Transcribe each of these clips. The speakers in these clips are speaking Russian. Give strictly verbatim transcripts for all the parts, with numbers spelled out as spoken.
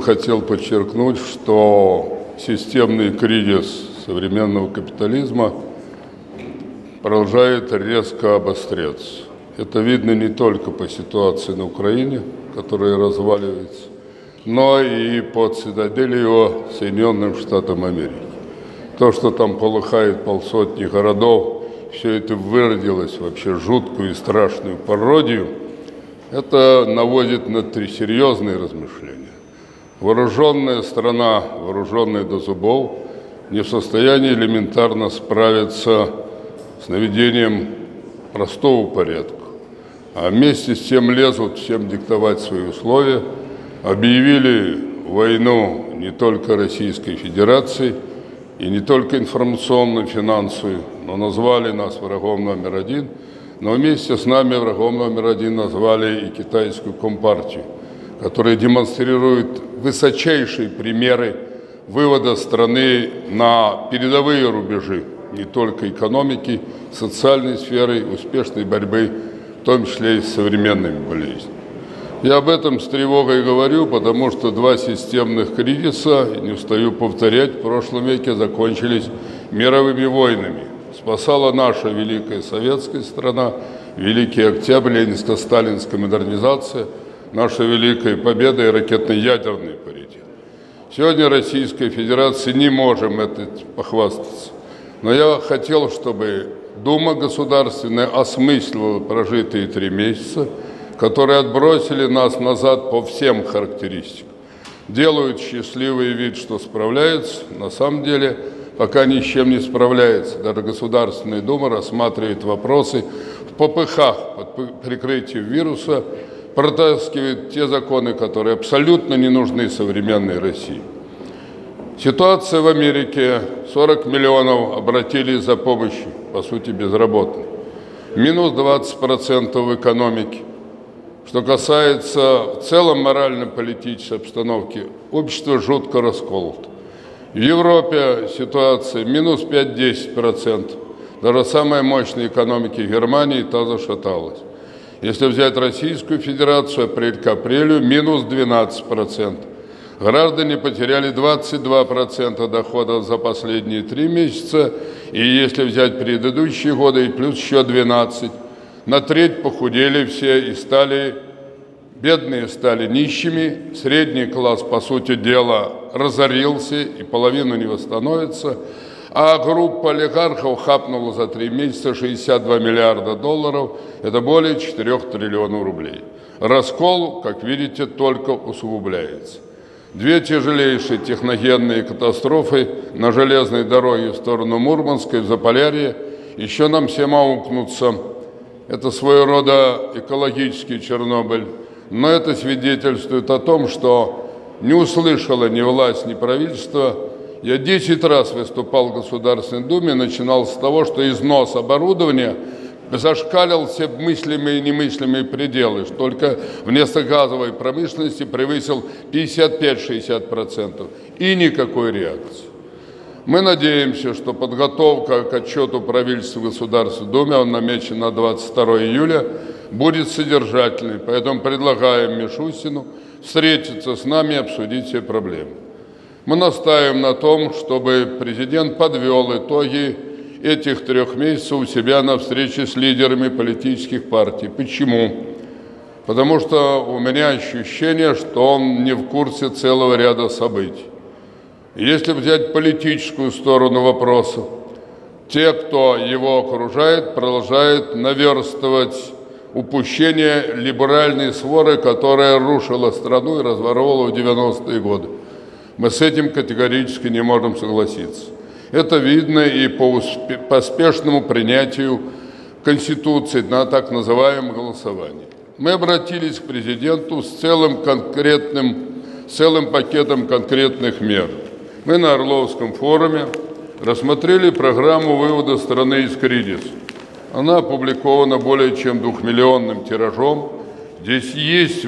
хотел подчеркнуть, что системный кризис современного капитализма продолжает резко обостряться. Это видно не только по ситуации на Украине, которая разваливается, но и по цитадели его Соединенным Штатам Америки. То, что там полыхает полсотни городов, все это выродилось в вообще жуткую и страшную пародию, это наводит на три серьезные размышления. Вооруженная страна, вооруженная до зубов, не в состоянии элементарно справиться с наведением простого порядка, а вместе с тем лезут всем диктовать свои условия, объявили войну не только Российской Федерации и не только информационно-финансовую, но назвали нас врагом номер один, но вместе с нами врагом номер один назвали и китайскую компартию, которая демонстрирует высочайшие примеры вывода страны на передовые рубежи не только экономики, социальной сферы, успешной борьбы, в том числе и с современными болезнями. Я об этом с тревогой говорю, потому что два системных кризиса, не устаю повторять, в прошлом веке закончились мировыми войнами. Спасала наша великая советская страна, Великий Октябрь, ленинско-сталинская модернизация, наша великая победа и ракетно-ядерный паритет. Сегодня Российская Федерация не можем этим похвастаться. Но я хотел, чтобы Дума Государственная осмыслила прожитые три месяца, которые отбросили нас назад по всем характеристикам. Делают счастливый вид, что справляются, на самом деле пока ни с чем не справляется. Даже Государственная Дума рассматривает вопросы в попыхах под прикрытием вируса, протаскивает те законы, которые абсолютно не нужны современной России. Ситуация в Америке. сорок миллионов обратились за помощью, по сути, безработных. Минус двадцать процентов в экономике. Что касается в целом морально-политической обстановки, общество жутко расколото. В Европе ситуация минус пять-десять процентов. Даже самая мощная экономика Германии та зашаталась. Если взять Российскую Федерацию, апрель к апрелю минус двенадцать процентов. Граждане потеряли двадцать два процента доходов за последние три месяца, и если взять предыдущие годы, и плюс еще двенадцать, на треть похудели все и стали, бедные стали нищими, средний класс, по сути дела, разорился и половину не восстановится, а группа олигархов хапнула за три месяца шестьдесят два миллиарда долларов, это более четырёх триллионов рублей. Раскол, как видите, только усугубляется. Две тяжелейшие техногенные катастрофы на железной дороге в сторону Мурманска и в Заполярье еще нам всем аукнутся. Это своего рода экологический Чернобыль, но это свидетельствует о том, что не услышала ни власть, ни правительство. Я десять раз выступал в Государственной Думе, начинал с того, что износ оборудования зашкалил все мыслимые и немыслимые пределы, что только вместо газовой промышленности превысил пятьдесят пять — шестьдесят процентов. И никакой реакции. Мы надеемся, что подготовка к отчету правительства в Государственной Думе, он намечен на двадцать второе июля, будет содержательной. Поэтому предлагаем Мишустину встретиться с нами и обсудить все проблемы. Мы настаиваем на том, чтобы президент подвел итоги этих трех месяцев у себя на встрече с лидерами политических партий. Почему? Потому что у меня ощущение, что он не в курсе целого ряда событий. Если взять политическую сторону вопроса, те, кто его окружает, продолжают наверстывать упущение либеральной своры, которая рушила страну и разворовывала в девяностые годы. Мы с этим категорически не можем согласиться. Это видно и по поспешному принятию Конституции на так называемом голосовании. Мы обратились к президенту с целым, конкретным, с целым пакетом конкретных мер. Мы на Орловском форуме рассмотрели программу вывода страны из кризиса. Она опубликована более чем двухмиллионным тиражом. Здесь есть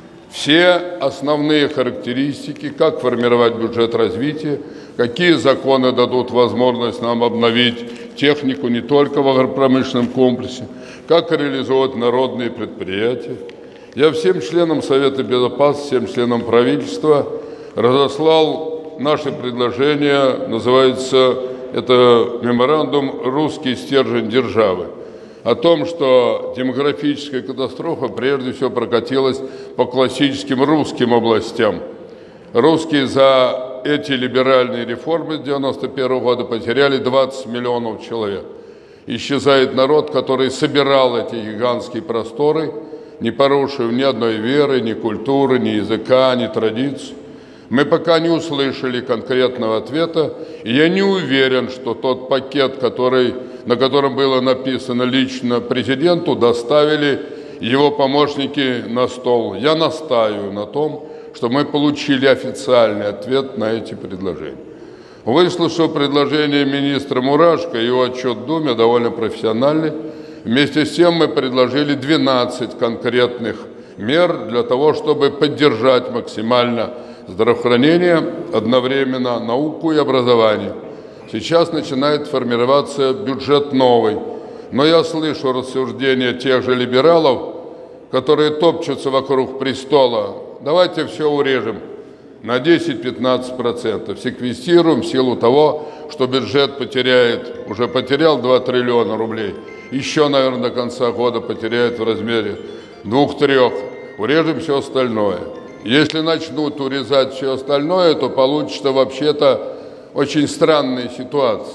все основные характеристики, как формировать бюджет развития, какие законы дадут возможность нам обновить технику не только в агропромышленном комплексе, как реализовать народные предприятия. Я всем членам Совета Безопасности, всем членам правительства разослал наше предложение, называется это меморандум «Русский стержень державы», о том, что демографическая катастрофа прежде всего прокатилась по классическим русским областям. Русские за эти либеральные реформы с девяносто первого года потеряли двадцать миллионов человек. Исчезает народ, который собирал эти гигантские просторы, не порушив ни одной веры, ни культуры, ни языка, ни традиций. Мы пока не услышали конкретного ответа, и я не уверен, что тот пакет, который, на котором было написано лично президенту, доставили его помощники на стол. Я настаиваю на том, что мы получили официальный ответ на эти предложения. Выслушав предложение министра Мурашко, его отчет в Думе довольно профессиональный, вместе с тем мы предложили двенадцать конкретных мер для того, чтобы поддержать максимально здравоохранение, одновременно науку и образование. Сейчас начинает формироваться бюджет новый, но я слышу рассуждения тех же либералов, которые топчутся вокруг престола. Давайте все урежем на десять-пятнадцать процентов, секвестируем в силу того, что бюджет потеряет, уже потерял два триллиона рублей, еще, наверное, до конца года потеряет в размере двух-трех, урежем все остальное. Если начнут урезать все остальное, то получится вообще-то очень странная ситуация.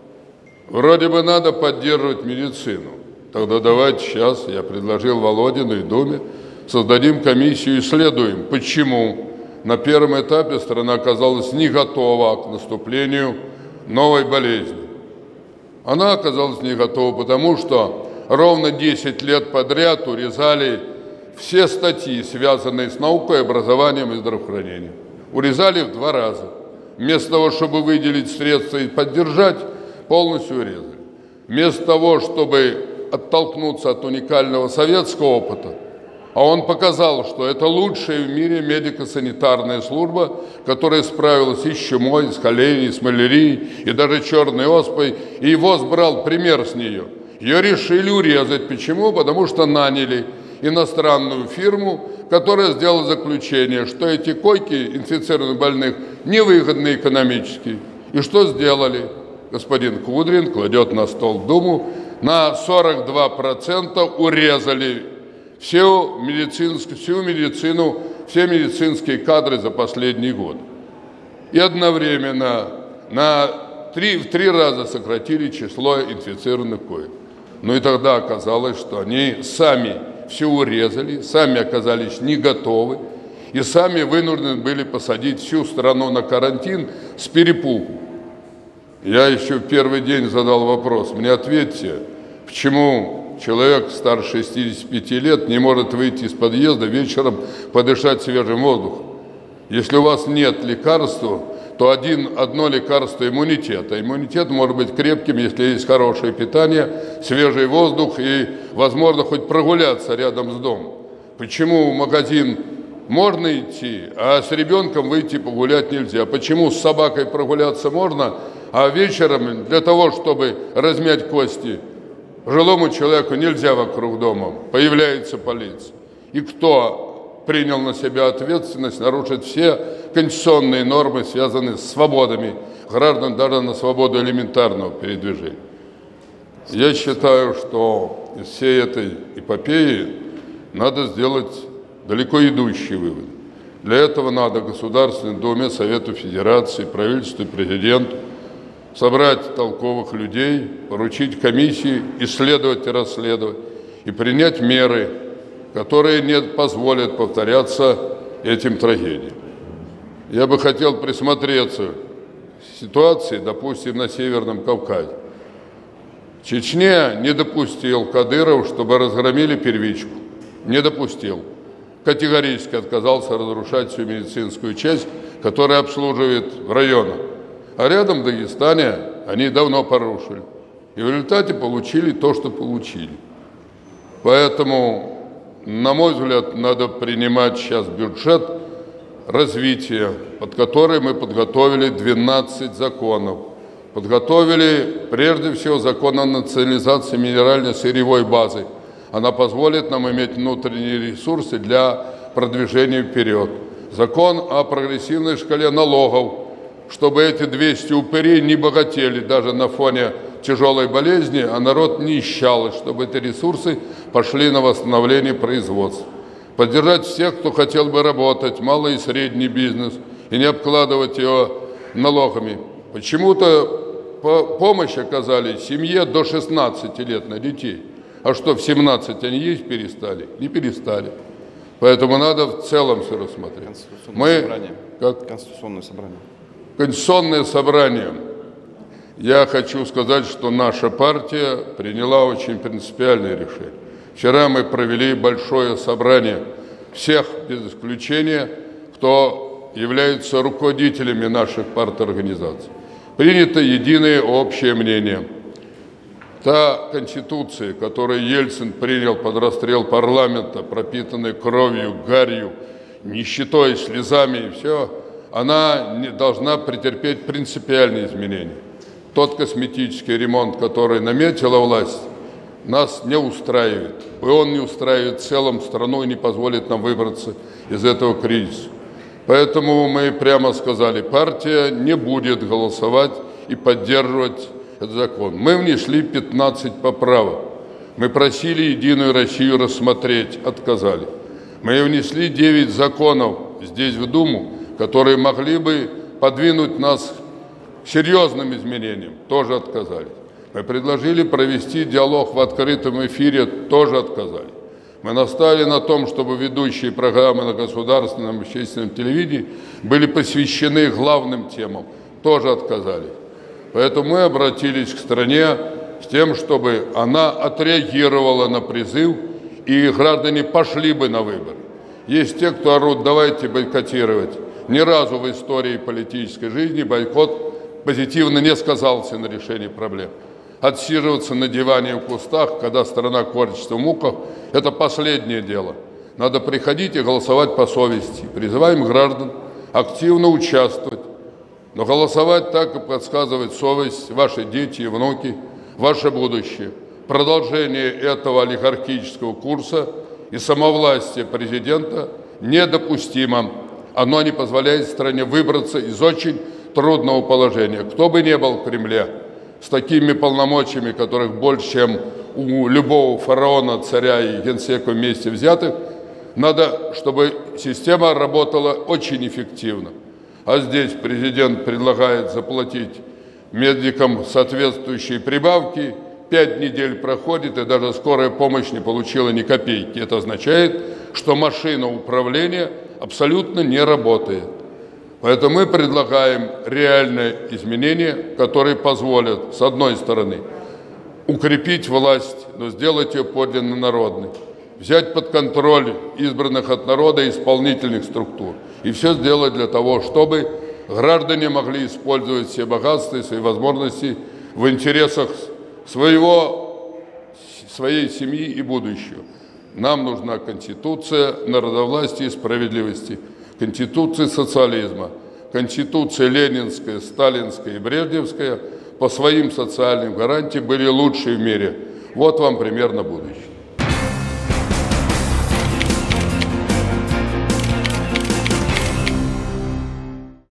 Вроде бы надо поддерживать медицину. Тогда давайте сейчас, я предложил Володину и Думе, создадим комиссию и исследуем, почему на первом этапе страна оказалась не готова к наступлению новой болезни. Она оказалась не готова, потому что ровно десять лет подряд урезали все статьи, связанные с наукой, образованием и здравоохранением. Урезали в два раза. Вместо того, чтобы выделить средства и поддержать, полностью урезали. Вместо того, чтобы оттолкнуться от уникального советского опыта, а он показал, что это лучшая в мире медико-санитарная служба, которая справилась и с чумой, и с холерией, и с малярией, и даже черной оспой, и ВОЗ брал пример с нее. Ее решили урезать. Почему? Потому что наняли иностранную фирму, которая сделала заключение, что эти койки инфицированных больных невыгодны экономически. И что сделали? Господин Кудрин кладет на стол в Думу, на сорок два процента урезали всю медицинскую, всю медицину, все медицинские кадры за последний год. И одновременно на три, в три раза сократили число инфицированных коек. Ну и тогда оказалось, что они сами все урезали, сами оказались не готовы и сами вынуждены были посадить всю страну на карантин с перепугу. Я еще в первый день задал вопрос, мне ответьте, почему человек старше шестидесяти пяти лет не может выйти из подъезда вечером подышать свежим воздухом? Если у вас нет лекарства, то один, одно лекарство – иммунитет. А иммунитет может быть крепким, если есть хорошее питание, свежий воздух и, возможно, хоть прогуляться рядом с домом. Почему в магазин можно идти, а с ребенком выйти погулять нельзя? Почему с собакой прогуляться можно, а вечером для того, чтобы размять кости, жилому человеку нельзя вокруг дома? Появляется полиция. И кто принял на себя ответственность нарушить все конституционные нормы, связанные с свободами граждан, даже на свободу элементарного передвижения? Я считаю, что из всей этой эпопеи надо сделать далеко идущий вывод. Для этого надо Государственной Думе, Совету Федерации, правительству и президенту собрать толковых людей, поручить комиссии, исследовать и расследовать, и принять меры, которые не позволят повторяться этим трагедиям. Я бы хотел присмотреться к ситуации, допустим, на Северном Кавказе. В Чечне не допустил Кадыров, чтобы разгромили первичку. Не допустил. Категорически отказался разрушать всю медицинскую часть, которая обслуживает в районах. А рядом в Дагестане они давно порушили. И в результате получили то, что получили. Поэтому, на мой взгляд, надо принимать сейчас бюджет развития, под который мы подготовили двенадцать законов. Подготовили прежде всего закон о национализации минерально-сырьевой базы. Она позволит нам иметь внутренние ресурсы для продвижения вперед. закон о прогрессивной шкале налогов, чтобы эти двести упырей не богатели даже на фоне тяжелой болезни, а народ не исчал, чтобы эти ресурсы пошли на восстановление производства. Поддержать всех, кто хотел бы работать, малый и средний бизнес, и не обкладывать его налогами. Почему-то помощь оказали семье до шестнадцати лет на детей. А что, в семнадцать они есть перестали? Не перестали. Поэтому надо в целом все рассмотреть. Конституционное Мы, собрание. как? Конституционное собрание. Конституционное собрание. Я хочу сказать, что наша партия приняла очень принципиальное решение. Вчера мы провели большое собрание всех, без исключения, кто является руководителями наших парторганизаций. Принято единое общее мнение. Та конституция, которую Ельцин принял под расстрел парламента, пропитанной кровью, гарью, нищетой, слезами и все, она не должна претерпеть принципиальные изменения. Тот косметический ремонт, который наметила власть, нас не устраивает. И он не устраивает в целом страну и не позволит нам выбраться из этого кризиса. Поэтому мы прямо сказали, партия не будет голосовать и поддерживать этот закон. Мы внесли пятнадцать поправок. Мы просили «Единую Россию» рассмотреть, отказали. Мы внесли девять законов здесь в Думу, которые могли бы подвинуть нас к серьезным изменениям, тоже отказали. Мы предложили провести диалог в открытом эфире, тоже отказали. Мы настаивали на том, чтобы ведущие программы на государственном и общественном телевидении были посвящены главным темам, тоже отказали. Поэтому мы обратились к стране с тем, чтобы она отреагировала на призыв, и граждане пошли бы на выборы. Есть те, кто орут, давайте бойкотировать. Ни разу в истории политической жизни бойкот позитивно не сказался на решении проблем. Отсиживаться на диване в кустах, когда страна корчится в муках, это последнее дело. Надо приходить и голосовать по совести. Призываем граждан активно участвовать. Но голосовать так, как подсказывает совесть, ваши дети и внуки, ваше будущее. Продолжение этого олигархического курса и самовластия президента недопустимо. Оно не позволяет стране выбраться из очень трудного положения. Кто бы ни был в Кремле, с такими полномочиями, которых больше, чем у любого фараона, царя и генсека вместе взятых, надо, чтобы система работала очень эффективно. А здесь президент предлагает заплатить медикам соответствующие прибавки, пять недель проходит, и даже скорая помощь не получила ни копейки. Это означает, что машина управления абсолютно не работает. Поэтому мы предлагаем реальные изменения, которые позволят, с одной стороны, укрепить власть, но сделать ее подлинно народной, взять под контроль избранных от народа исполнительных структур и все сделать для того, чтобы граждане могли использовать все богатства и свои возможности в интересах своего, своей семьи и будущего. Нам нужна конституция народовластия и справедливости, конституция социализма, конституция ленинская, сталинская и брежневская по своим социальным гарантиям были лучшие в мире. Вот вам пример на будущее.